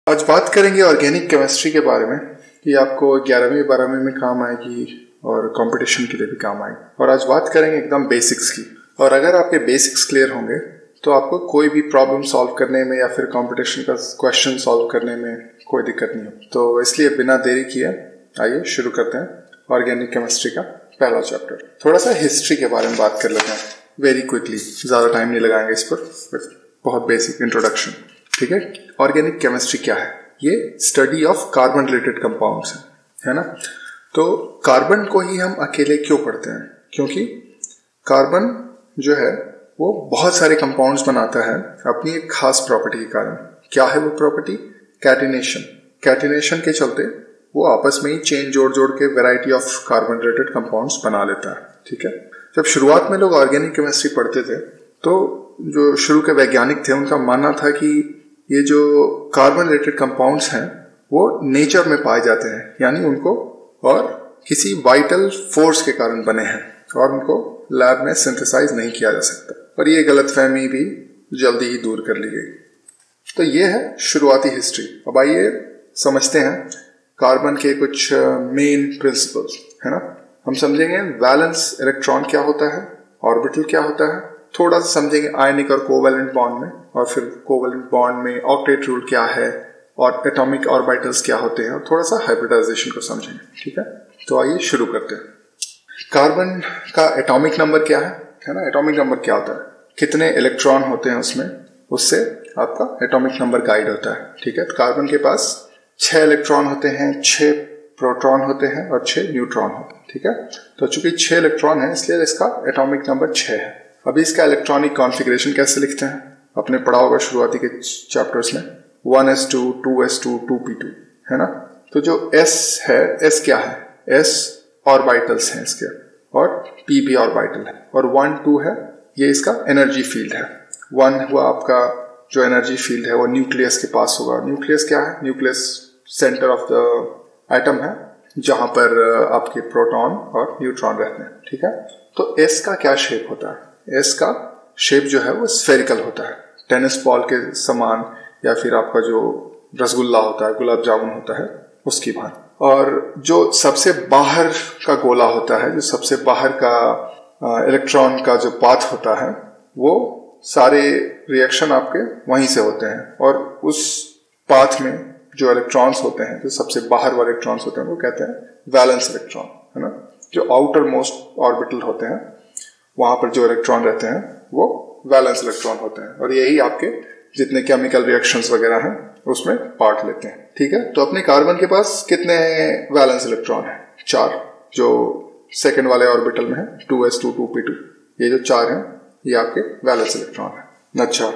आज बात करेंगे ऑर्गेनिक केमिस्ट्री के बारे में कि आपको 11वीं 12वीं में काम आएगी और कंपटीशन के लिए भी काम आएगी। और आज बात करेंगे एकदम बेसिक्स की। और अगर आपके बेसिक्स क्लियर होंगे तो आपको कोई भी प्रॉब्लम सॉल्व करने में या फिर कंपटीशन का क्वेश्चन सॉल्व करने में कोई दिक्कत नहीं हो। तो इसलिए बिना देरी किए आइए शुरू करते हैं ऑर्गेनिक केमिस्ट्री का पहला चैप्टर। थोड़ा सा हिस्ट्री के बारे में बात कर लेते हैं वेरी क्विकली, ज़्यादा टाइम नहीं लगाएंगे इस पर, बहुत बेसिक इंट्रोडक्शन। ठीक है, ऑर्गेनिक केमिस्ट्री क्या है? ये study of carbon related compounds है ना। तो कार्बन को ही हम अकेले क्यों पढ़ते हैं? क्योंकि कार्बन जो है वो बहुत सारे कंपाउंड्स बनाता है अपनी एक खास प्रॉपर्टी के कारण। क्या है वो प्रॉपर्टी? कैटिनेशन। कैटिनेशन के चलते वो आपस में ही चेन जोड़ जोड़ के variety of carbon related compounds बना लेता है। ठीक है, जब शुरुआत में लोग ऑर्गेनिक केमिस्ट्री पढ़ते थे तो जो शुरू के वैज्ञानिक थे उनका मानना था कि ये जो कार्बन रिलेटेड कंपाउंड्स हैं वो नेचर में पाए जाते हैं, यानी उनको और किसी वाइटल फोर्स के कारण बने हैं और उनको लैब में सिंथेसाइज नहीं किया जा सकता। पर ये गलतफहमी भी जल्दी ही दूर कर ली गई। तो ये है शुरुआती हिस्ट्री। अब आइए समझते हैं कार्बन के कुछ मेन प्रिंसिपल्स, है ना। हम समझेंगे वैलेंस इलेक्ट्रॉन क्या होता है, ऑर्बिटल क्या होता है, थोड़ा सा समझेंगे आयनिक और कोवैलेंट बॉन्ड में, और फिर कोवैलेंट बॉन्ड में ऑक्टेट रूल क्या है और एटॉमिक ऑर्बिटल्स क्या होते हैं, और थोड़ा सा हाइब्रिडाइजेशन को समझेंगे। ठीक है, तो आइए शुरू करते हैं। कार्बन का एटॉमिक नंबर क्या है ना। एटॉमिक नंबर क्या होता है? कितने इलेक्ट्रॉन होते हैं उसमें, उससे आपका एटॉमिक नंबर गाइड होता है। ठीक है, तो कार्बन के पास 6 इलेक्ट्रॉन होते हैं, 6 प्रोटॉन होते हैं और 6 न्यूट्रॉन होते हैं। ठीक है, तो चूंकि 6 इलेक्ट्रॉन है इसलिए इसका एटॉमिक नंबर 6 है। अभी इसका इलेक्ट्रॉनिक कॉन्फ़िगरेशन कैसे लिखते हैं? आपने पढ़ा होगा शुरुआती के चैप्टर्स में 1s2 2s2 2p2, है ना। तो जो s है, s क्या है? s ऑर्बिटल्स हैं इसके, और p भी ऑर्बिटल है, और 1 2 है ये इसका एनर्जी फील्ड है। 1 हुआ आपका जो एनर्जी फील्ड है वो न्यूक्लियस के पास होगा। न्यूक्लियस क्या है? Nucleus centre of the atom है जहां पर आपके प्रोटॉन और न्यूट्रॉन रहते हैं। ठीक है, तो s का क्या शेप होता है? एस का शेप जो है वो स्फेरिकल होता है, टेनिस बॉल के समान, या फिर आपका जो रसगुल्ला होता है, गुलाब जामुन होता है, उसकी भांति। और जो सबसे बाहर का गोला होता है, जो सबसे बाहर का इलेक्ट्रॉन का जो पाथ होता है, वो सारे रिएक्शन आपके वहीं से होते हैं, और उस पाथ में जो इलेक्ट्रॉन्स होते हैं, जो सबसे बाहर वाले इलेक्ट्रॉन्स होते हैं, वो कहते हैं वैलेंस इलेक्ट्रॉन, है ना। जो आउटर मोस्ट ऑर्बिटल होते हैं वहां पर जो इलेक्ट्रॉन रहते हैं वो वैलेंस इलेक्ट्रॉन होते हैं, और यही आपके जितने केमिकल रिएक्शंस वगैरह हैं उसमें पार्ट लेते हैं। ठीक है, तो अपने कार्बन के पास कितने वैलेंस इलेक्ट्रॉन है? 4, जो सेकंड वाले ऑर्बिटल में है 2s2 2p2, ये जो 4 हैं ये आपके वैलेंस इलेक्ट्रॉन है। अच्छा,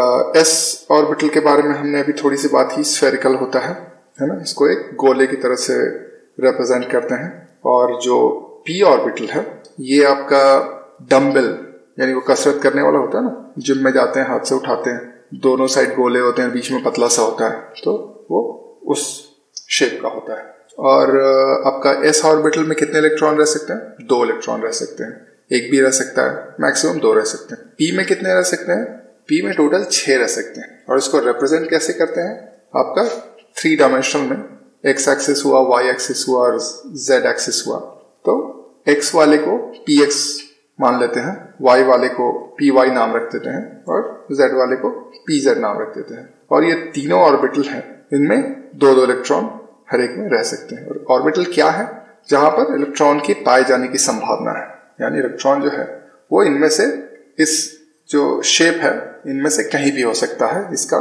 s ऑर्बिटल के बारे में हमने अभी थोड़ी सी बात की, स्फेरिकल होता है ना। इसको एक गोले की तरह से रिप्रेजेंट करते हैं। और जो p ऑर्बिटल है ये आपका डम्बल, यानी वो कसरत करने वाला होता है ना, जिम में जाते हैं हाथ से उठाते हैं, दोनों साइड गोले होते हैं, बीच में पतला सा होता है, तो वो उस शेप का होता है। और आपका s ऑर्बिटल में कितने इलेक्ट्रॉन रह सकते हैं? 2 इलेक्ट्रॉन रह सकते हैं, एक भी रह सकता है, मैक्सिमम 2 रह सकते हैं। p में कितने रह सकते हैं? p में टोटल 6 रह सकते हैं। और इसको रिप्रेजेंट कैसे करते हैं? आपका 3 डायमेंशनल में x एक्सिस हुआ, y एक्सिस हुआ और z एक्सिस हुआ। तो x वाले को px मान लेते हैं, y वाले को py नाम रख देते हैं, और z वाले को pz नाम रख देते हैं। और ये तीनों ऑर्बिटल हैं, इनमें 2-2 इलेक्ट्रॉन हर एक में रह सकते हैं। और ऑर्बिटल क्या है? जहां पर इलेक्ट्रॉन की पाए जाने की संभावना है, यानी इलेक्ट्रॉन जो है वो इनमें से, इस जो शेप है इनमें से कहीं भी हो सकता है। इसका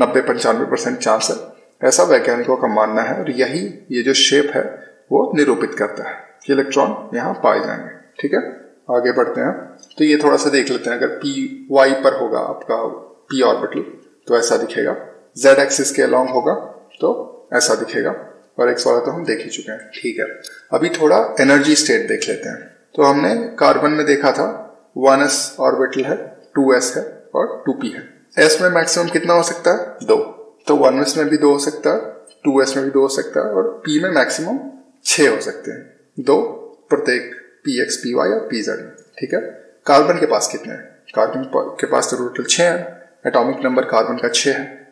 90-95% चांस है, ऐसा वैज्ञानिकों का मानना है। और यही ये जो शेप है वो निरूपित करता है कि इलेक्ट्रॉन यहाँ पाए जाएंगे। ठीक है, आगे बढ़ते हैं। तो ये थोड़ा सा देख लेते हैं। अगर p y पर होगा आपका p ऑर्बिटल तो ऐसा दिखेगा, z एक्सिस के अलोंग होगा तो ऐसा दिखेगा, और x वाला तो हम देख ही चुके हैं। ठीक है, अभी थोड़ा एनर्जी स्टेट देख लेते हैं। तो हमने कार्बन में देखा था 1s ऑर्बिटल है, 2s है और 2p है। s में मैक्सिमम कितना हो सकता है? 2। तो 1s में भी 2 हो सकता है, 2s में भी 2 हो सकता है, और p में मैक्सिमम 6 हो सकते हैं, 2 प्रत्येक px py और pz में। ठीक है, कार्बन के पास कितने हैं? कार्बन के पास तो टोटल 6 है, एटॉमिक नंबर कार्बन का 6 है,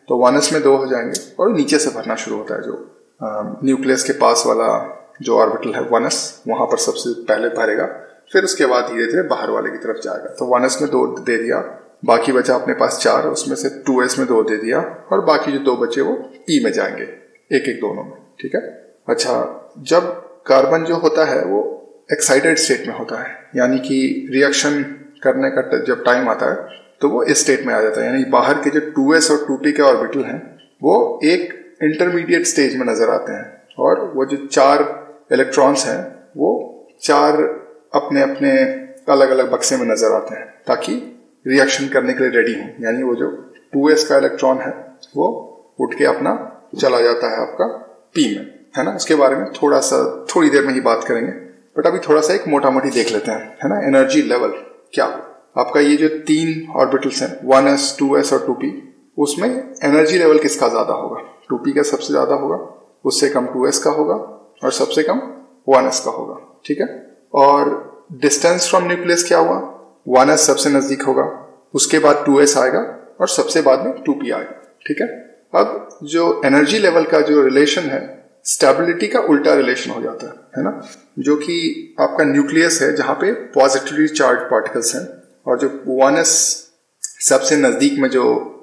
तो 1s में 2 हो जाएंगे और नीचे से भरना शुरू होता है। जो न्यूक्लियस के पास वाला जो ऑर्बिटल है 1s, वहां पर सबसे पहले भरेगा, फिर उसके बाद धीरे धीरे बाहर वाले की तरफ जाएगा। तो 1s में 2 दे दिया, बाकी बचा अपने पास 4, उसमें से 2s में 2 दे दिया और बाकी जो 2 बचे वो p में जाएंगे, एक एक दोनों में। ठीक है। अच्छा, जब कार्बन जो होता है वो एक्साइटेड स्टेट में होता है, यानी कि रिएक्शन करने का जब टाइम आता है तो वो इस स्टेट में आ जाता है, यानी बाहर के जो 2s और 2p के ऑर्बिटल हैं वो एक इंटरमीडिएट स्टेज में नजर आते हैं, और वो जो 4 इलेक्ट्रॉन्स हैं वो 4 अपने अपने अलग अलग बक्से में नजर आते हैं ताकि रिएक्शन करने के लिए रेडी हो। यानी वो जो 2s का इलेक्ट्रॉन है वो उठ के अपना चला जाता है आपका p में, है ना। इसके बारे में थोड़ी देर में ही बात करेंगे, बट अभी थोड़ा सा एक मोटा मोटी देख लेते हैं, है ना। एनर्जी लेवल क्या हो आपका, ये जो 3 ऑर्बिटल्स हैं 1s, 2s और 2p, उसमें एनर्जी लेवल किसका ज्यादा होगा? 2p का सबसे ज्यादा होगा, उससे कम 2s का होगा और सबसे कम 1s का होगा। ठीक है। और डिस्टेंस फ्रॉम न्यूक्लियस क्या हुआ? 1s सबसे नजदीक होगा, उसके बाद 2s आएगा और सबसे बाद में 2p आएगा। ठीक है। अब जो एनर्जी लेवल का जो रिलेशन है, स्टेबिलिटी का उल्टा रिलेशन हो जाता है ना। जो कि आपका न्यूक्लियस है जहां पे पॉजिटिवली चार्ज पार्टिकल्स हैं, और जो 1s सबसे नजदीक में जो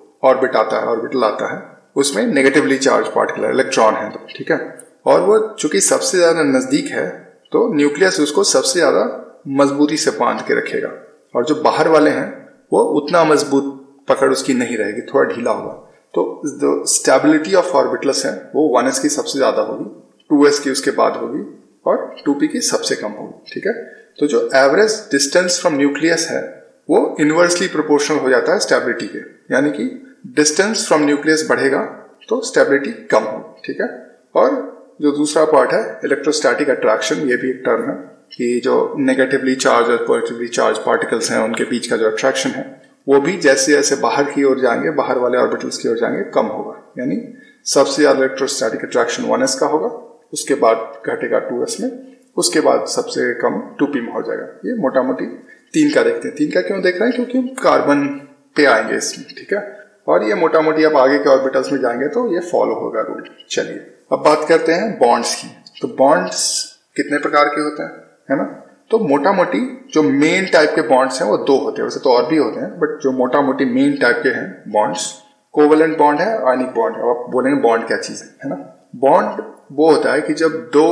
ऑर्बिटल आता है उसमें नेगेटिवली चार्ज पार्टिकल है, इलेक्ट्रॉन है। तो ठीक है। और वो चूंकि सबसे ज्यादा नजदीक है तो न्यूक्लियस उसको सबसे ज्यादा मजबूती से बांध के रखेगा, और जो बाहर वाले हैं वो उतना मजबूत पकड़ उसकी नहीं रहेगी, थोड़ा ढीला होगा। तो जो स्टेबिलिटी ऑफ ऑर्बिटल्स है वो 1s की सबसे ज्यादा होगी, 2s की उसके बाद होगी और 2p की सबसे कम होगी। ठीक है। तो जो एवरेज डिस्टेंस फ्रॉम न्यूक्लियस है वो इनवर्सली प्रोपोर्शनल हो जाता है स्टेबिलिटी के, यानी कि डिस्टेंस फ्रॉम न्यूक्लियस बढ़ेगा तो स्टेबिलिटी कम होगी। ठीक है। और जो दूसरा पार्ट है इलेक्ट्रोस्टैटिक अट्रैक्शन, ये भी एक टर्म है कि जो नेगेटिवली चार्ज और पॉजिटिवली चार्ज पार्टिकल्स हैं उनके बीच का जो अट्रैक्शन है वो भी जैसे जैसे बाहर की ओर जाएंगे, बाहर वाले ऑर्बिटल्स की ओर जाएंगे, कम होगा। यानी सबसे ज्यादा इलेक्ट्रोस्टैटिक अट्रैक्शन 1s का होगा, उसके बाद घटेगा 2s में, उसके बाद सबसे कम 2p में हो जाएगा। ये मोटा मोटी 3 का देखते हैं। 3 का क्यों देख रहे हैं? क्योंकि हम कार्बन पे आएंगे इसमें। ठीक है। और ये मोटा मोटी आप आगे के ऑर्बिटल्स में जाएंगे तो ये फॉलो होगा रूल। चलिए अब बात करते हैं बॉन्ड्स की। तो बॉन्ड्स कितने प्रकार के होते हैं, है ना। तो मोटा मोटी जो मेन टाइप के बॉन्ड्स हैं वो 2 होते हैं, वैसे तो और भी होते हैं, बट जो मोटा मोटी मेन टाइप के हैं बॉन्ड्स, कोवेलेंट बॉन्ड है, आयनिक बॉन्ड है। आप बोलेंगे बॉन्ड क्या चीज है ना। बॉन्ड वो होता है कि जब 2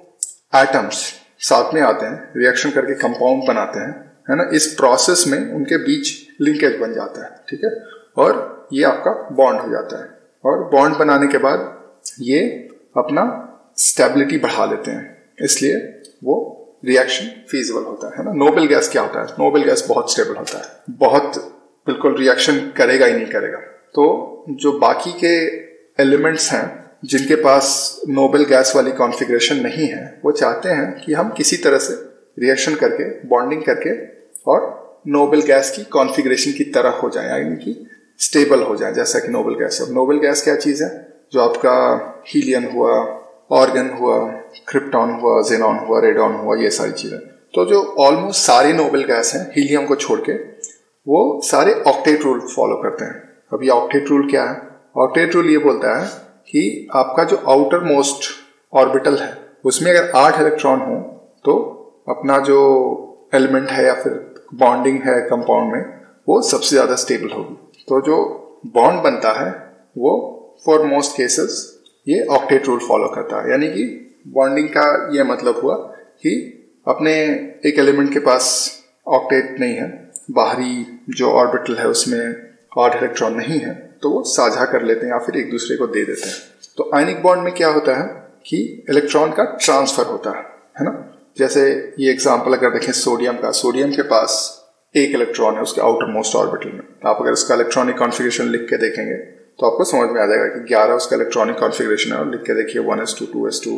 एटम्स साथ में आते हैं, रिएक्शन करके कंपाउंड बनाते हैं, है ना, इस प्रोसेस में उनके बीच लिंकेज बन जाता है। ठीक है। और ये आपका बॉन्ड हो जाता है, और बॉन्ड बनाने के बाद ये अपना स्टेबिलिटी बढ़ा लेते हैं, इसलिए वो रिएक्शन फीजिबल होता है ना। नोबल गैस क्या होता है? नोबल गैस बहुत स्टेबल होता है, बहुत बिल्कुल रिएक्शन करेगा ही नहीं करेगा। तो जो बाकी के एलिमेंट्स हैं जिनके पास नोबल गैस वाली कॉन्फ़िगरेशन नहीं है, वो चाहते हैं कि हम किसी तरह से रिएक्शन करके, बॉन्डिंग करके और नोबल गैस की कॉन्फ़िगरेशन की तरह हो जाए, यानी कि स्टेबल हो जाए जैसा कि नोबल गैस है। अब नोबल गैस क्या चीज है? जो आपका हीलियम हुआ, ऑर्गन हुआ, क्रिप्टॉन हुआ, जेनॉन हुआ, रेडॉन हुआ, ये सारी चीजें। तो जो ऑलमोस्ट सारे नोबल गैस हैं हीलियम को छोड़ के, वो सारे ऑक्टेट रूल फॉलो करते हैं। अब ये ऑक्टेट रूल क्या है? ऑक्टेट रूल ये बोलता है कि आपका जो आउटर मोस्ट ऑर्बिटल है उसमें अगर 8 इलेक्ट्रॉन हो तो अपना जो एलिमेंट है या फिर बॉन्डिंग है कंपाउंड में वो सबसे ज्यादा स्टेबल होगी। तो जो बॉन्ड बनता है वो फॉर मोस्ट केसेस ये ऑक्टेट रूल फॉलो करता है। यानी कि बॉन्डिंग का ये मतलब हुआ कि अपने एक एलिमेंट के पास ऑक्टेट नहीं है, बाहरी जो ऑर्बिटल है उसमें 8 इलेक्ट्रॉन नहीं है, तो वो साझा कर लेते हैं या फिर एक दूसरे को दे देते हैं। तो आयनिक बॉन्ड में क्या होता है कि इलेक्ट्रॉन का ट्रांसफर होता है ना। जैसे ये एग्जांपल अगर देखें सोडियम का, सोडियम के पास 1 इलेक्ट्रॉन है उसके आउटर मोस्ट ऑर्बिटल में। आप अगर उसका इलेक्ट्रॉनिक कॉन्फ़िगरेशन लिख के देखेंगे तो आपको समझ में आ जाएगा कि 11 उसका इलेक्ट्रॉनिक कॉन्फ़िगरेशन है, और लिख के देखिए 1s2, 2s2,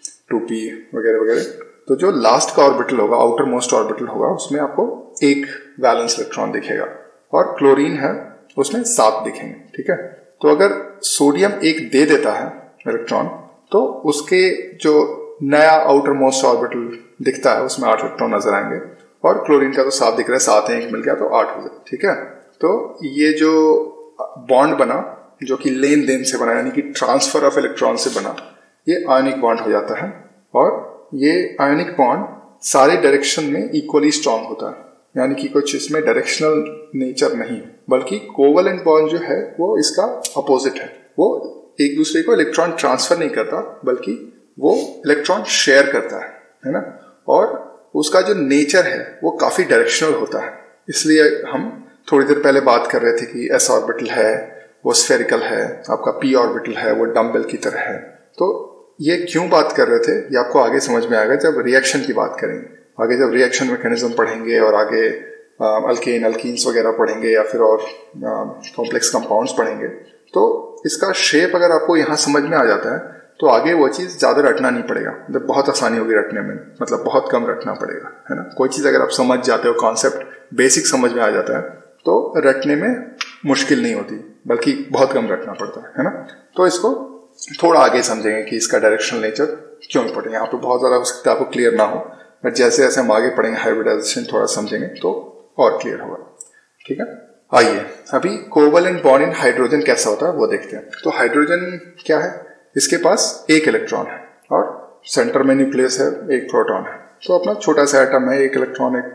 2p वगैरह वगैरह। तो जो लास्ट का ऑर्बिटल होगा, आउटर मोस्ट ऑर्बिटल होगा, उसमें आपको 1 वैलेंस इलेक्ट्रॉन दिखेगा, और क्लोरीन है उसमें 7 दिखेंगे। ठीक है। तो अगर सोडियम 1 दे देता है इलेक्ट्रॉन तो उसके जो नया आउटर मोस्ट ऑर्बिटल दिखता है उसमें 8 इलेक्ट्रॉन नजर आएंगे, और क्लोरीन का तो 7 दिख रहा है, 7 है 1 मिल गया तो 8 हो जाए। ठीक है। तो ये जो बॉन्ड बना जो कि लेन देन से बना यानी कि ट्रांसफर ऑफ इलेक्ट्रॉन से बना, ये आयोनिक बॉन्ड हो जाता है। और ये आयोनिक बॉन्ड सारे डायरेक्शन में इक्वली स्ट्रांग होता है, यानी कि कुछ इसमें डायरेक्शनल नेचर नहीं, बल्कि कोवलेंट बॉन्ड जो है वो इसका अपोजिट है। वो एक दूसरे को इलेक्ट्रॉन ट्रांसफर नहीं करता, बल्कि वो इलेक्ट्रॉन शेयर करता है ना। और उसका जो नेचर है वो काफी डायरेक्शनल होता है। इसलिए हम थोड़ी देर पहले बात कर रहे थे कि s ऑर्बिटल है वो स्फेरिकल है, आपका p ऑर्बिटल है वो डम्बल की तरह है। तो ये क्यों बात कर रहे थे ये आपको आगे समझ में आएगा जब रिएक्शन की बात करेंगे। आगे जब रिएक्शन मैकेनिज्म पढ़ेंगे और आगे अल्केन अल्कीन्स वगैरह पढ़ेंगे या फिर और कॉम्प्लेक्स कंपाउंड्स पढ़ेंगे, तो इसका शेप अगर आपको यहाँ समझ में आ जाता है तो आगे वो चीज़ ज़्यादा रटना नहीं पड़ेगा, मतलब बहुत आसानी होगी रटने में, मतलब बहुत कम रटना पड़ेगा, है ना। कोई चीज़ अगर आप समझ जाते हो, कॉन्सेप्ट बेसिक समझ में आ जाता है, तो रटने में मुश्किल नहीं होती, बल्कि बहुत कम रटना पड़ता है ना। तो इसको थोड़ा आगे समझेंगे कि इसका डायरेक्शनल नेचर क्यों इंपॉर्टेंट। यहाँ पे बहुत ज़्यादा हो सकता है आपको क्लियर ना हो, बट जैसे जैसे हम आगे पढ़ेंगे हाइब्रिडाइजेशन थोड़ा समझेंगे तो और क्लियर होगा, ठीक है। आइए अभी कोवलेंट बॉन्ड इन हाइड्रोजन कैसा होता है वो देखते हैं। तो हाइड्रोजन क्या है, इसके पास एक इलेक्ट्रॉन है और सेंटर में न्यूक्लियस है, एक प्रोटॉन है। तो अपना छोटा सा एटम है, एक इलेक्ट्रॉन एक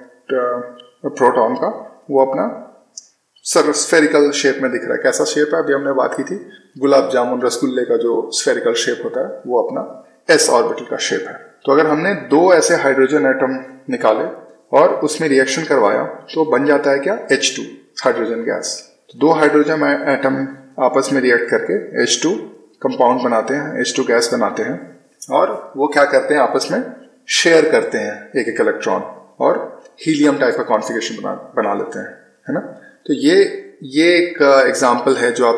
प्रोटॉन का, वो अपना स्फेरिकल शेप में दिख रहा है। कैसा शेप है, अभी हमने बात की थी गुलाब जामुन रसगुल्ले का जो स्फेरिकल शेप होता है वो अपना s ऑर्बिटल का शेप है। तो अगर हमने दो ऐसे हाइड्रोजन एटम निकाले और उसमें रिएक्शन करवाया तो बन जाता है क्या, H2 हाइड्रोजन गैस। तो दो हाइड्रोजन एटम आपस में रिएक्ट करके H2 कंपाउंड बनाते हैं, H2 गैस बनाते हैं, और वो क्या करते हैं आपस में शेयर करते हैं एक एक इलेक्ट्रॉन और हीलियम टाइप का कॉन्फ़िगरेशन बना लेते हैं, है ना। तो ये एक एग्जांपल है जो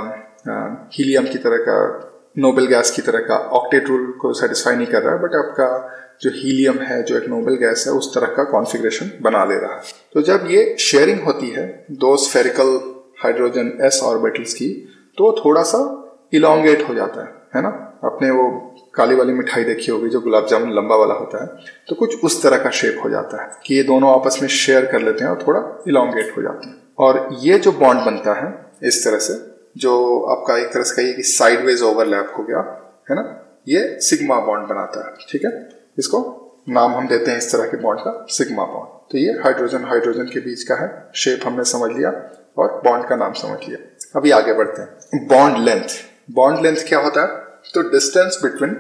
आपका हीलियम की तरह का, नोबेल गैस की तरह का ऑक्टेट रूल को सेटिस्फाई नहीं कर रहा है, बट आपका जो हीलियम है जो एक नोबेल गैस है उस तरह का कॉन्फ़िगरेशन बना ले रहा है। तो जब ये शेयरिंग होती है दो स्फेरिकल हाइड्रोजन s ऑर्बिटल्स की, तो थोड़ा सा इलोंगेट हो जाता है ना। आपने वो काली वाली मिठाई देखी होगी जो गुलाब जामुन लंबा वाला होता है, तो कुछ उस तरह का शेप हो जाता है कि ये दोनों आपस में शेयर कर लेते हैं और थोड़ा इलोंगेट हो जाते हैं। और ये जो बॉन्ड बनता है इस तरह से, जो आपका एक तरह से कहिए कि साइडवेज ओवरलैप हो गया, है ना, ये सिग्मा बॉन्ड बनाता है, ठीक है। इसको नाम हम देते हैं इस तरह के बॉन्ड का सिग्मा बॉन्ड। तो ये हाइड्रोजन हाइड्रोजन के बीच का है, शेप हमने समझ लिया और बॉन्ड का नाम समझ लिया। अभी आगे बढ़ते हैं। Bond length. बॉन्ड लेंथ क्या होता है, तो distance between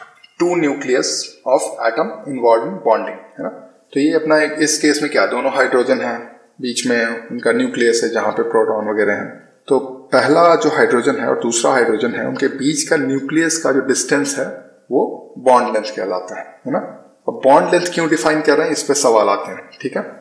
two nucleus of atom involve in bonding, है ना। तो ये अपना इस केस में क्या, दोनों हाइड्रोजन है, बीच में उनका न्यूक्लियस है जहां पे प्रोटॉन वगैरह हैं। तो पहला जो हाइड्रोजन है और दूसरा हाइड्रोजन है, उनके बीच का न्यूक्लियस का जो डिस्टेंस है वो बॉन्ड लेंथ कहलाता है ना। अब बॉन्ड लेंथ क्यों डिफाइन कर रहे हैं, इस पे सवाल आते हैं, ठीक है।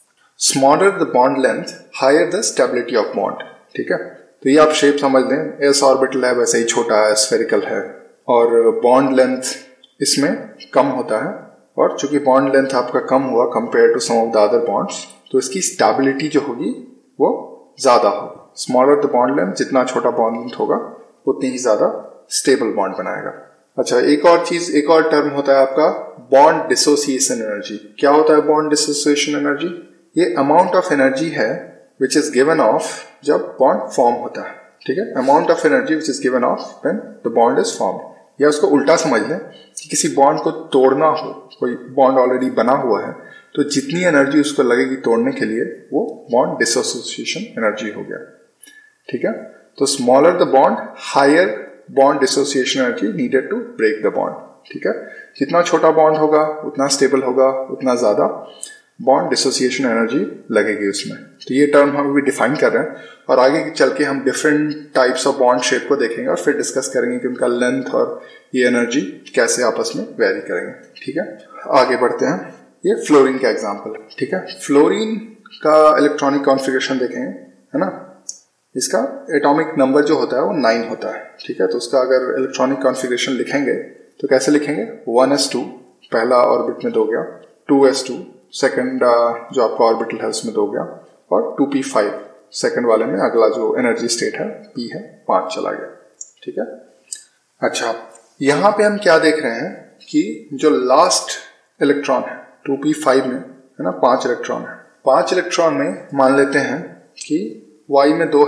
Smaller the bond length higher the stability of bond, ठीक है। तो ये आप शेप समझ लें, s ऑर्बिटल है वैसे ही छोटा है, स्फेरिकल है, और बॉन्ड लेंथ इसमें कम होता है, और चूंकि बॉन्ड लेंथ आपका कम हुआ compare to some of the other bonds, तो इसकी स्टेबिलिटी जो होगी वो ज्यादा होगी। स्मॉलर द बॉन्ड लेंथ, जितना छोटा बॉन्ड लेंथ होगा उतनी ही ज्यादा स्टेबल बॉन्ड बनाएगा। अच्छा, एक और चीज, एक और टर्म होता है आपका बॉन्ड डिसोसिएशन एनर्जी। क्या होता है बॉन्ड डिसोसिएशन एनर्जी, ये अमाउंट ऑफ एनर्जी है विच इज गिवन ऑफ जब बॉन्ड फॉर्म होता है, ठीक है। Amount of energy which is given off when the bond is formed. या उसको उल्टा समझ लें कि किसी बॉन्ड को तोड़ना हो, कोई बॉन्ड ऑलरेडी बना हुआ है, तो जितनी एनर्जी उसको लगेगी तोड़ने के लिए वो बॉन्ड डिसोसिएशन एनर्जी हो गया, ठीक है। तो smaller the bond higher bond dissociation energy needed to break the bond, ठीक है। जितना छोटा बॉन्ड होगा उतना स्टेबल होगा, उतना ज्यादा बॉन्ड डिसोसिएशन एनर्जी लगेगी उसमें। तो ये टर्म हम अभी डिफाइन कर रहे हैं, और आगे चल के हम different types of bond shape को देखेंगे और फिर डिस्कस करेंगे कि उनका लेंथ और ये एनर्जी कैसे आपस में वेरी करेंगे, ठीक है। आगे बढ़ते हैं। ये फ्लोरीन का एग्जाम्पल, ठीक है। फ्लोरीन का इलेक्ट्रॉनिक कॉन्फ़िगरेशन देखेंगे, है ना। इसका एटॉमिक नंबर जो होता है वो 9 होता है, ठीक है। तो उसका अगर इलेक्ट्रॉनिक कॉन्फ़िगरेशन लिखेंगे तो कैसे लिखेंगे, 1s2 पहला ऑर्बिट में 2 गया, 2s2 सेकंड जो आपका ऑर्बिटल है उसमें 2 गया, और 2p5 सेकंड वाले में अगला जो एनर्जी स्टेट है p है 5 चला गया, ठीक है। अच्छा, यहां पे हम क्या देख रहे हैं कि जो लास्ट इलेक्ट्रॉन है 2p5 में, है ना, 5 इलेक्ट्रॉन है। 5 इलेक्ट्रॉन में मान लेते हैं कि y में 2 है,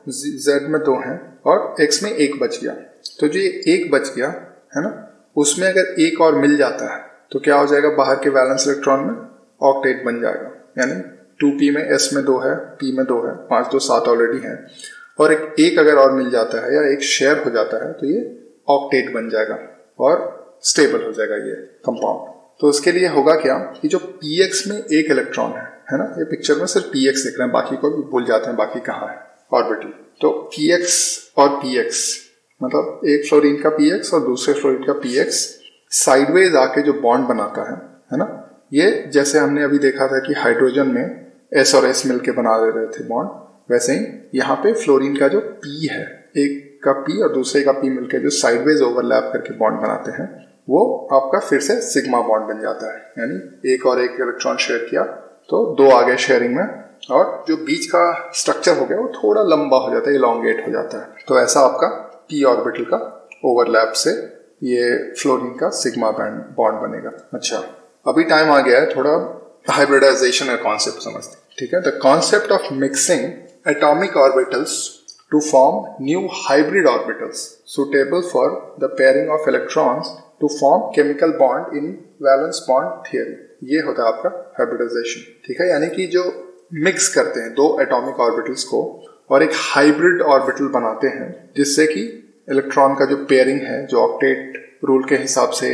z में 2 हैं और x में 1 बच गया, तो जो ये 1 बच गया है ना, उसमें अगर 1 और मिल जाता है तो क्या हो जाएगा, बाहर के वैलेंस इलेक्ट्रॉन में ऑक्टेट बन जाएगा। यानी 2p में s में 2 है, p में 2 है, 5 2 7 ऑलरेडी है, और एक अगर और मिल जाता है या एक शेयर हो जाता है तो ये ऑक्टेट बन जाएगा और स्टेबल हो जाएगा ये कंपाउंड। तो उसके लिए होगा क्या कि जो px में 1 इलेक्ट्रॉन है ना, ये पिक्चर में सिर्फ px देख रहे हैं, बाकी को भी भूल जाते हैं बाकी कहाँ है ऑर्बिटल। तो px और px मतलब एक फ्लोरीन का px और दूसरे फ्लोरीन का px साइडवेज आके जो बॉन्ड बनाता है ना, ये जैसे हमने अभी देखा था कि हाइड्रोजन में s और s मिलके बना दे रहे थे बॉन्ड, वैसे ही यहाँ पे फ्लोरीन का जो p है, एक का p और दूसरे का p मिलकर जो साइडवेज ओवरलैप करके बॉन्ड बनाते हैं, वो आपका फिर से सिग्मा बॉन्ड बन जाता है। यानी एक और एक इलेक्ट्रॉन शेयर किया तो 2 आ गए शेयरिंग में, और जो बीच का स्ट्रक्चर हो गया वो थोड़ा लंबा हो जाता है, इलॉन्गेट हो जाता है। तो ऐसा आपका p ऑर्बिटल का ओवरलैप से ये फ्लोरीन का सिग्मा बॉन्ड बनेगा। अच्छा, अभी टाइम आ गया है थोड़ा हाइब्रिडाइजेशन का कॉन्सेप्ट समझते हैं। ठीक है, the concept of mixing atomic orbitals to form new hybrid orbitals suitable for the pairing of electrons to form chemical bond in valence bond theory। ये होता है आपका हाइब्रिडाइजेशन। ठीक है, यानी कि जो मिक्स करते हैं 2 एटॉमिक ऑर्बिटल्स को और एक हाइब्रिड ऑर्बिटल बनाते हैं, जिससे कि इलेक्ट्रॉन का जो पेयरिंग है, जो ऑक्टेट रूल के हिसाब से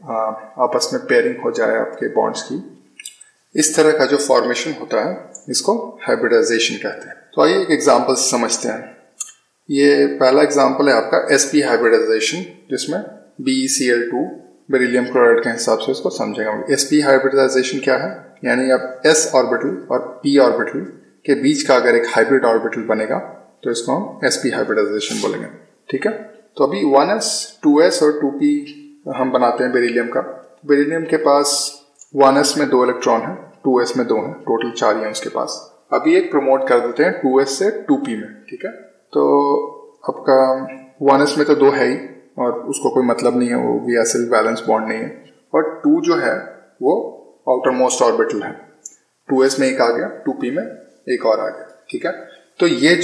आपस में पेयरिंग हो जाए आपके बॉन्ड्स की, इस तरह का जो फॉर्मेशन होता है इसको हाइब्रिडाइजेशन कहते हैं। तो आइए एक एग्जांपल समझते हैं। ये पहला एग्जांपल है आपका sp हाइब्रिडाइजेशन, जिसमें BeCl2 बेरिलियम क्लोराइड के हिसाब से इसको समझेंगे। sp हाइब्रिडाइजेशन क्या है, यानी अब s ऑर्बिटल और p ऑर्बिटल के बीच का अगर एक हाइब्रिड ऑर्बिटल बनेगा तो इसको हम sp हाइब्रिडाइजेशन बोलेंगे। ठीक है, तो अभी 1s 2s और 2p हम बनाते हैं बेरिलियम का। बेरिलियम के पास 1s में 2 इलेक्ट्रॉन है, 2s में 2 है, टोटल 4 है उसके पास। अभी एक प्रमोट कर देते हैं 2s से 2p में। ठीक है, तो आपका 1s में तो 2 है ही और उसको कोई मतलब नहीं है, वो भी असल बैलेंस बॉन्ड नहीं है, और 2 जो है वो आउटर मोस्ट ऑर्बिटल है। 2s में 1 आ गया, 2p में 1 और आ गया। ठीक है, तो ये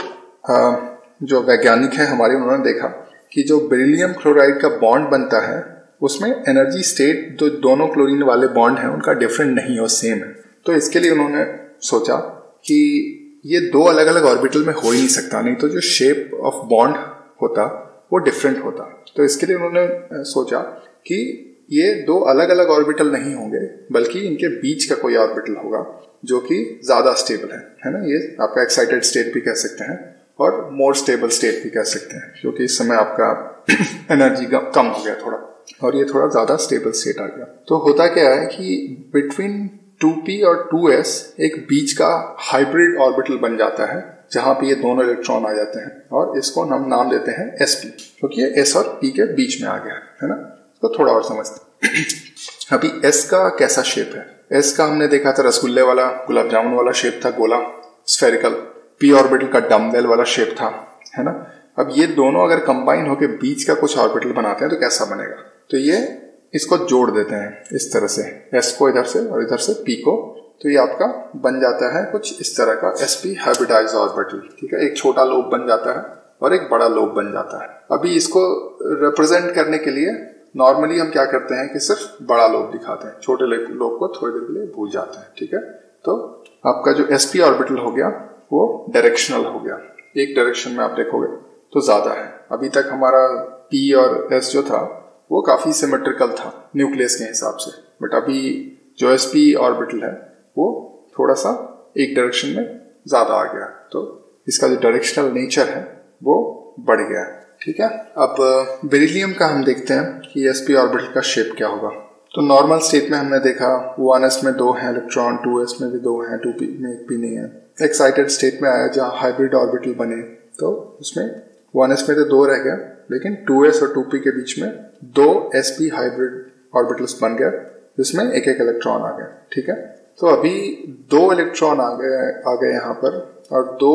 जो वैज्ञानिक है हमारे, उन्होंने देखा कि जो बेरिलियम क्लोराइड का बॉन्ड बनता है उसमें एनर्जी स्टेट जो दोनों क्लोरीन वाले बॉन्ड हैं उनका डिफरेंट नहीं है, सेम है। तो इसके लिए उन्होंने सोचा कि ये 2 अलग अलग ऑर्बिटल में हो ही नहीं सकता, नहीं तो जो शेप ऑफ बॉन्ड होता वो डिफरेंट होता। तो इसके लिए उन्होंने सोचा कि ये 2 अलग अलग ऑर्बिटल नहीं होंगे, बल्कि इनके बीच का कोई ऑर्बिटल होगा जो कि ज्यादा स्टेबल है ना। ये आपका एक्साइटेड स्टेट भी कह सकते हैं और मोर स्टेबल स्टेट भी कह सकते हैं, क्योंकि इस समय आपका एनर्जी कम हो गया थोड़ा और ये थोड़ा ज्यादा स्टेबल स्टेट आ गया। तो होता क्या है कि बिटवीन 2p और 2s एक बीच का हाइब्रिड ऑर्बिटल बन जाता है, जहां पे ये दोनों इलेक्ट्रॉन आ जाते हैं, और इसको हम नाम देते हैं sp, क्योंकि ये s और p के बीच में आ गया है ना। इसको थोड़ा और समझते हैं। अभी s का कैसा शेप है। s का हमने देखा था रसगुल्ले वाला, गुलाब जामुन वाला शेप था, गोला स्फेरिकल। p ऑर्बिटल का डम्बेल वाला शेप था, है ना। अब ये दोनों अगर कंबाइन होकर बीच का कुछ ऑर्बिटल बनाते हैं तो कैसा बनेगा, तो ये इसको जोड़ देते हैं इस तरह से, s को इधर से और इधर से p को, तो ये आपका बन जाता है कुछ इस तरह का sp हाइब्रिडाइज्ड ऑर्बिटल। ठीक है, एक छोटा लोब बन जाता है और एक बड़ा लोब बन जाता है। अभी इसको रिप्रेजेंट करने के लिए नॉर्मली हम क्या करते हैं कि सिर्फ बड़ा लोब दिखाते हैं, छोटे लोब को थोड़ी देर के लिए भूल जाते हैं। ठीक है, तो आपका जो sp ऑर्बिटल हो गया वो डायरेक्शनल हो गया, एक डायरेक्शन में आप देखोगे तो ज्यादा है। अभी तक हमारा p और s जो था वो काफी सिमेट्रिकल था न्यूक्लियस के हिसाब से, बट अभी जो sp ऑर्बिटल है वो थोड़ा सा एक डायरेक्शन में ज्यादा आ गया, तो इसका जो डायरेक्शनल नेचर है वो बढ़ गया। ठीक है, अब बेरिलियम का हम देखते हैं कि sp ऑर्बिटल का शेप क्या होगा। तो नॉर्मल स्टेट में हमने देखा 1s में 2 है इलेक्ट्रॉन, 2s में भी 2 है, 2p में 1 भी नहीं है। एक्साइटेड स्टेट में आया जहाँ हाइब्रिड ऑर्बिटल बने तो उसमें 1s में तो 2 रह गया, लेकिन 2s और 2p के बीच में 2 sp हाइब्रिड ऑर्बिटल्स बन गया, जिसमें एक एक इलेक्ट्रॉन आ गया। ठीक है, तो अभी 2 इलेक्ट्रॉन आ गए यहाँ पर और 2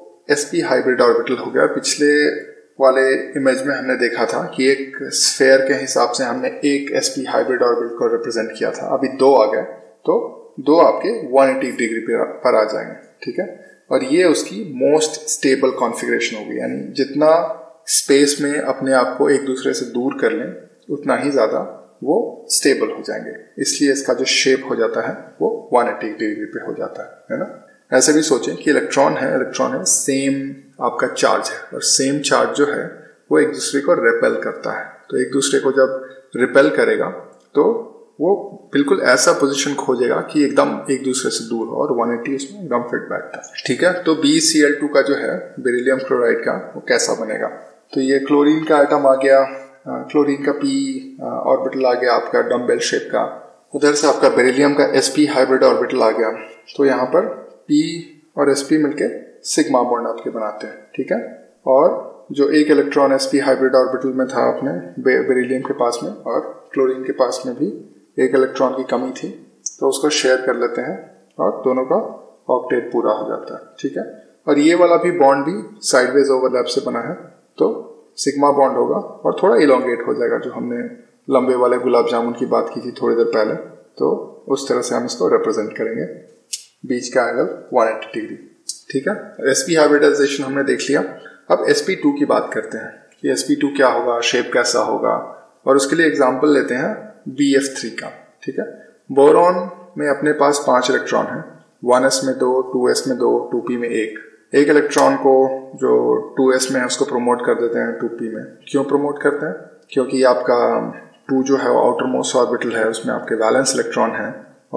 sp हाइब्रिड ऑर्बिटल हो गया। पिछले वाले इमेज में हमने देखा था कि एक स्फेयर के हिसाब से हमने एक sp हाइब्रिड ऑर्बिटल को रिप्रेजेंट किया था, अभी 2 आ गए तो 2 आपके 180 डिग्री पर आ जाएंगे। ठीक है, और ये उसकी मोस्ट स्टेबल कॉन्फ़िगरेशन होगी, यानी जितना स्पेस में अपने आप को एक दूसरे से दूर कर लें उतना ही ज़्यादा वो स्टेबल हो जाएंगे। इसलिए इसका जो शेप हो जाता है वो 180 डिग्री पे हो जाता है ना। ऐसे भी सोचें कि इलेक्ट्रॉन है, सेम आपका चार्ज है, और सेम चार्ज जो है वो एक दूसरे को रिपेल करता है। तो एक दूसरे को जब रिपेल करेगा तो वो बिल्कुल ऐसा पोजीशन खोजेगा कि एकदम एक दूसरे से दूर हो, और 180 उसमें एकदम फिट बैठता है। ठीक है, तो BeCl2 का जो है बेरिलियम क्लोराइड का, वो कैसा बनेगा? तो ये क्लोरीन का आइटम आ गया, क्लोरीन का p ऑर्बिटल आ गया आपका डम्बेल शेप का, उधर से आपका बेरिलियम का sp हाइब्रिड ऑर्बिटल आ गया। तो यहाँ पर p और sp मिलके सिग्मा बॉन्ड आपके बनाते हैं। ठीक है, और जो एक इलेक्ट्रॉन sp हाइब्रिड ऑर्बिटल में था अपने बेरिलियम के पास में, और क्लोरीन के पास में भी एक इलेक्ट्रॉन की कमी थी, तो उसको शेयर कर लेते हैं और दोनों का ऑक्टेट पूरा हो जाता है। ठीक है, और ये वाला भी बॉन्ड भी साइडवेज ओवरलैप से बना है, तो सिग्मा बॉन्ड होगा और थोड़ा इलोंगेट हो जाएगा, जो हमने लंबे वाले गुलाब जामुन की बात की थी थोड़ी देर पहले, तो उस तरह से हम इसको रिप्रेजेंट करेंगे, बीच का एंगल 180 डिग्री। ठीक है, sp हाइब्रिडाइजेशन हमने देख लिया। अब sp2 की बात करते हैं कि sp2 क्या होगा, शेप कैसा होगा, और उसके लिए एग्जांपल लेते हैं BF3 का। ठीक है, बोरॉन में अपने पास 5 इलेक्ट्रॉन हैं, 1s में 2, 2s में 2, 2p में 1। एक इलेक्ट्रॉन को जो 2s में है उसको प्रमोट कर देते हैं 2p में। क्यों प्रमोट करते हैं? क्योंकि आपका 2 जो है वो आउटर मोस्ट ऑर्बिटल है, उसमें आपके वैलेंस इलेक्ट्रॉन है,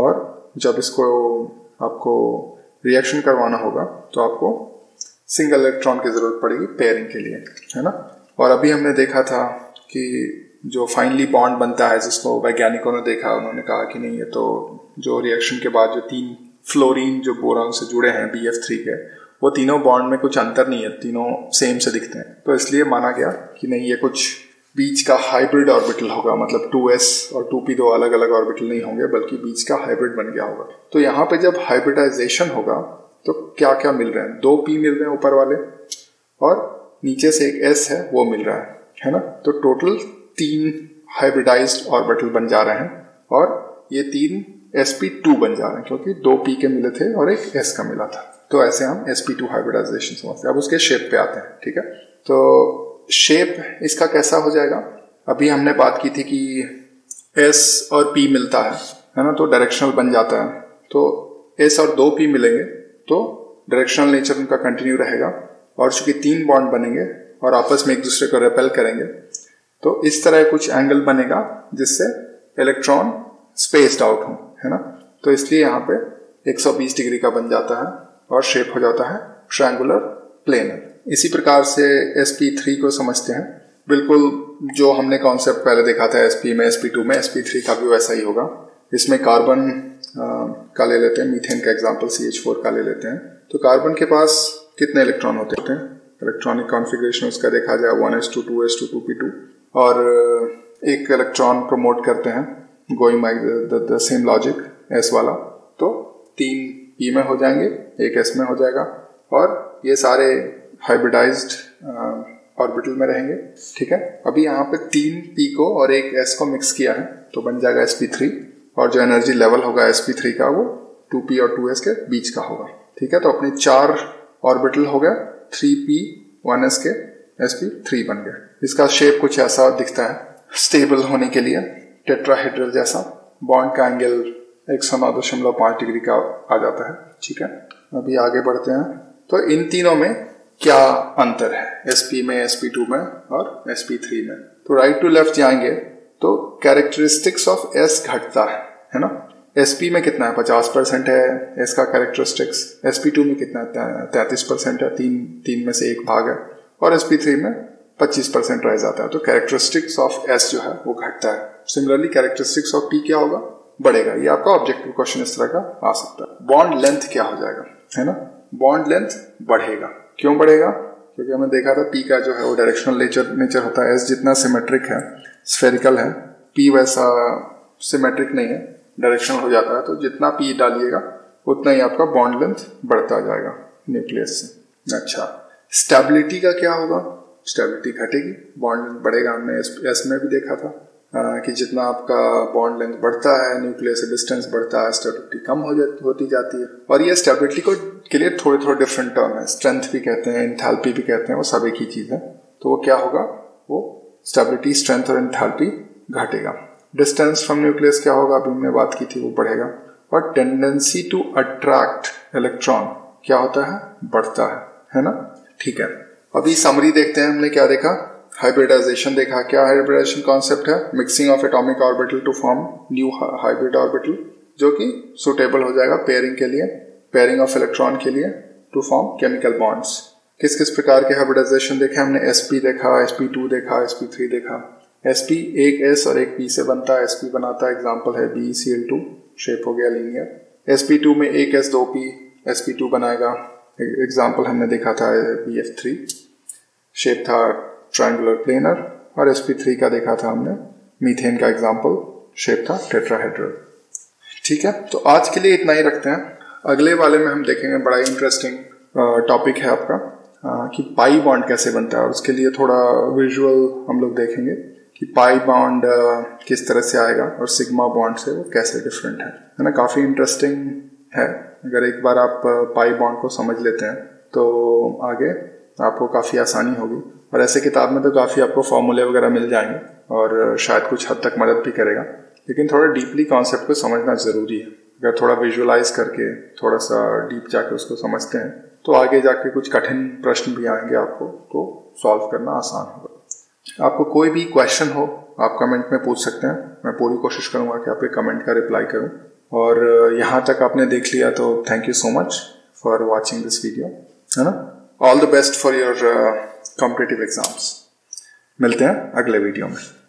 और जब इसको आपको रिएक्शन करवाना होगा तो आपको सिंगल इलेक्ट्रॉन की जरूरत पड़ेगी पेयरिंग के लिए, है ना। और अभी हमने देखा था कि जो फाइनली बॉन्ड बनता है, जिसको वैज्ञानिकों ने देखा, उन्होंने कहा कि नहीं, ये तो जो रिएक्शन के बाद जो 3 फ्लोरीन जो बोरॉन से जुड़े हैं BF3 के, वो तीनों बॉन्ड में कुछ अंतर नहीं है, तीनों सेम से दिखते हैं। तो इसलिए माना गया कि नहीं, ये कुछ बीच का हाइब्रिड ऑर्बिटल होगा, मतलब 2s और 2p दो अलग अलग ऑर्बिटल नहीं होंगे, बल्कि बीच का हाइब्रिड बन गया होगा। तो यहाँ पे जब हाइब्रिडाइजेशन होगा तो क्या क्या मिल रहे हैं? 2p मिल रहे हैं ऊपर वाले, और नीचे से एक s है वो मिल रहा है ना। तो टोटल 3 हाइब्रिडाइज्ड ऑर्बिटल बन जा रहे हैं, और ये 3 sp2 बन जा रहे हैं, क्योंकि 2p के मिले थे और एक s का मिला था। तो ऐसे हम sp2 हाइब्रिडाइजेशन समझते हैं। अब उसके शेप पे आते हैं। ठीक है, तो शेप इसका कैसा हो जाएगा? अभी हमने बात की थी कि s और p मिलता है ना, तो डायरेक्शनल बन जाता है। तो s और 2p मिलेंगे तो डायरेक्शनल नेचर उनका कंटिन्यू रहेगा, और चूंकि 3 बॉन्ड बनेंगे और आपस में एक दूसरे को रिपेल करेंगे, तो इस तरह कुछ एंगल बनेगा जिससे इलेक्ट्रॉन स्पेस्ड आउट हो, है ना। तो इसलिए यहाँ पे 120 डिग्री का बन जाता है और शेप हो जाता है ट्रायंगुलर प्लेनर। इसी प्रकार से sp3 को समझते हैं, बिल्कुल जो हमने कॉन्सेप्ट पहले देखा था sp में, sp2 में, sp3 का भी वैसा ही होगा। इसमें कार्बन का ले लेते हैं, मीथेन का एग्जांपल CH4 का ले लेते हैं। तो कार्बन के पास कितने इलेक्ट्रॉन होते हैं? इलेक्ट्रॉनिक कॉन्फ़िगरेशन उसका देखा जाए 1s2 2s2 2p2, और एक इलेक्ट्रॉन प्रमोट करते हैं going by the same logic s वाला, तो 3 p में हो जाएंगे, एक s में हो जाएगा, और ये सारे हाइब्रिडाइज्ड ऑर्बिटल में रहेंगे। ठीक है, अभी यहाँ पे 3 p को और एक s को मिक्स किया है तो बन जाएगा sp3, और जो एनर्जी लेवल होगा sp3 का वो 2p और 2s के बीच का होगा। ठीक है, तो अपने 4 ऑर्बिटल हो गया, 3p 1s के sp3 बन गया। इसका शेप कुछ ऐसा दिखता है, स्टेबल होने के लिए टेट्राहेड्रल जैसा, बॉन्ड का एंगल 109.5 डिग्री का आ जाता है। ठीक है, अभी आगे बढ़ते हैं। तो इन तीनों में क्या अंतर है, sp में, sp2 में और sp3 में? तो राइट टू लेफ्ट जाएंगे तो कैरेक्टरिस्टिक्स ऑफ s घटता है ना। sp में कितना है? 50% है s का कैरेक्टरिस्टिक्स। sp2 में कितना है? 33% है, 3 में से 1 भाग है, और sp3 में 25% रह जाता है। तो कैरेक्टरिस्टिक्स ऑफ s जो है वो घटता है। सिमिलरली कैरेक्टरिस्टिक्स ऑफ p क्या होगा? बढ़ेगा। ये आपका ऑब्जेक्टिव क्वेश्चन इस तरह का आ सकता है। बॉन्ड लेंथ क्या हो जाएगा, है ना? बॉन्ड लेंथ बढ़ेगा। क्यों बढ़ेगा? क्योंकि हमने देखा था p का जो है वो डायरेक्शनल नेचर होता है, s जितना सिमेट्रिक है, स्फेरिकल है, p वैसा सिमेट्रिक नहीं है, डायरेक्शनल हो जाता है। तो जितना p डालिएगा उतना ही आपका बॉन्ड लेंथ बढ़ता जाएगा न्यूक्लियस से। अच्छा, स्टेबिलिटी का क्या होगा? स्टेबिलिटी घटेगी, बॉन्ड लेंथ बढ़ेगा। हमने s में भी देखा था, कि जितना आपका बॉन्ड लेंथ बढ़ता है, न्यूक्लियस से डिस्टेंस बढ़ता है, स्टेबिलिटी कम होती जाती है। और ये स्टेबिलिटी को के लिए थोड़े थोड़े डिफरेंट टर्म है, स्ट्रेंथ भी कहते हैं, एंथैल्पी भी कहते हैं, वो सब एक ही चीज है। तो वो क्या होगा, वो स्टेबिलिटी, स्ट्रेंथ और एंथैल्पी घटेगा। डिस्टेंस फ्रॉम न्यूक्लियस क्या होगा, अभी हमने बात की थी, वो बढ़ेगा। और टेंडेंसी टू अट्रैक्ट इलेक्ट्रॉन क्या होता है, बढ़ता है ना। ठीक है, अभी समरी देखते हैं। हमने क्या देखा, हाइब्रिडाइजेशन देखा। क्या हाइब्रिडाइजेशन कॉन्सेप्ट है, mixing of atomic orbital to form new hybrid orbital, जो कि सुटेबल हो जाएगा पेयरिंग के लिए, पेयरिंग ऑफ इलेक्ट्रॉन के लिए, टू फॉर्म केमिकल बॉन्ड्स। किस किस प्रकार के हाइब्रिडाइजेशन देखे हमने, sp देखा, sp2 देखा, sp3 देखा। sp एक s और एक p से बनता है, sp बनाता है, एग्जांपल है BeCl2, शेप हो गया लीनियर। sp2 में एक s 2p sp2 बनाएगा, एग्जांपल हमने देखा था BF3, शेप था ट्रायंगुलर प्लेनर। और sp3 का देखा था हमने, मीथेन का एग्जांपल, शेप था टेट्राहेड्रल। ठीक है, तो आज के लिए इतना ही रखते हैं। अगले वाले में हम देखेंगे, बड़ा इंटरेस्टिंग टॉपिक है आपका, कि पाई बॉन्ड कैसे बनता है। और उसके लिए थोड़ा विजुअल हम लोग देखेंगे कि पाई बॉन्ड किस तरह से आएगा और सिग्मा बॉन्ड से वो कैसे डिफरेंट है ना। काफी इंटरेस्टिंग है। अगर एक बार आप पाई बॉन्ड को समझ लेते हैं तो आगे आपको काफी आसानी होगी। और ऐसे किताब में तो काफी आपको फॉर्मूले वगैरह मिल जाएंगे और शायद कुछ हद तक मदद भी करेगा, लेकिन थोड़ा डीपली कॉन्सेप्ट को समझना जरूरी है। अगर थोड़ा विजुअलाइज करके थोड़ा सा डीप जाके उसको समझते हैं तो आगे जाके कुछ कठिन प्रश्न भी आएंगे आपको, तो सॉल्व करना आसान होगा। आपको कोई भी क्वेश्चन हो आप कमेंट में पूछ सकते हैं, मैं पूरी कोशिश करूंगा कि आपके कमेंट का रिप्लाई करूं। और यहाँ तक आपने देख लिया तो thank you so much for watching this video, है ना। All the best for your competitive exams. मिलते हैं अगले वीडियो में।